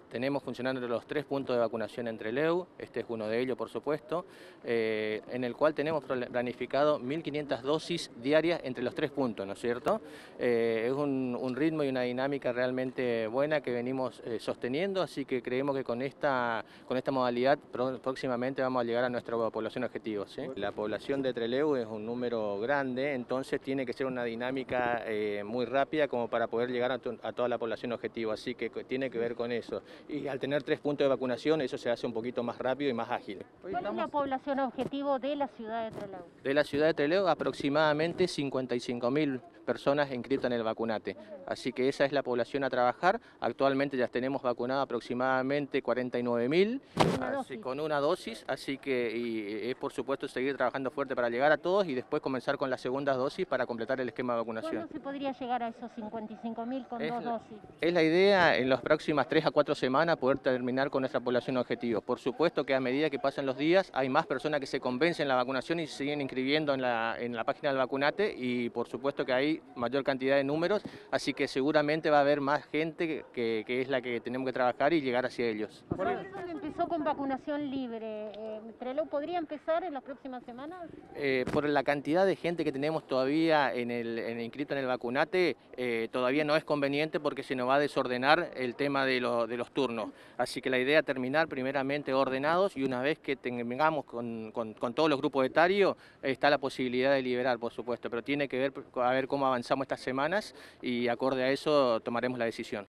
Tenemos funcionando los 3 puntos de vacunación en Trelew, este es uno de ellos por supuesto, en el cual tenemos planificado 1.500 dosis diarias entre los 3 puntos, ¿no es cierto? Es un ritmo y una dinámica realmente buena que venimos sosteniendo, así que creemos que con esta modalidad próximamente vamos a llegar a nuestra población objetivo, ¿sí? La población de Trelew es un número grande, entonces tiene que ser una dinámica muy rápida como para poder llegar a toda la población objetivo, así que tiene que ver con eso. Y al tener 3 puntos de vacunación, eso se hace un poquito más rápido y más ágil. ¿Cuál es la población objetivo de la ciudad de Trelew? De la ciudad de Trelew, aproximadamente 55.000 personas inscritas en el vacunate. Así que esa es la población a trabajar. Actualmente ya tenemos vacunado aproximadamente 49.000 con una dosis, así que es por supuesto seguir trabajando fuerte para llegar a todos y después comenzar con las segundas dosis para completar el esquema de vacunación. ¿Cuándo se podría llegar a esos 55.000 con dos dosis? Es la idea en las próximas 3 a 4 semanas poder terminar con nuestra población objetivo. Por supuesto que a medida que pasan los días hay más personas que se convencen en la vacunación y se siguen inscribiendo en la página del vacunate y por supuesto que hay mayor cantidad de números, así que seguramente va a haber más gente que es la que tenemos que trabajar y llegar hacia ellos. Empezó con vacunación libre. ¿Trelew podría empezar en las próximas semanas? Por la cantidad de gente que tenemos todavía inscrito en el vacunate, todavía no es conveniente porque se nos va a desordenar el tema de los turnos. Así que la idea es terminar primeramente ordenados y una vez que tengamos con todos los grupos etarios, está la posibilidad de liberar, por supuesto, pero tiene que ver a ver cómo avanzamos estas semanas y acorde a eso tomaremos la decisión.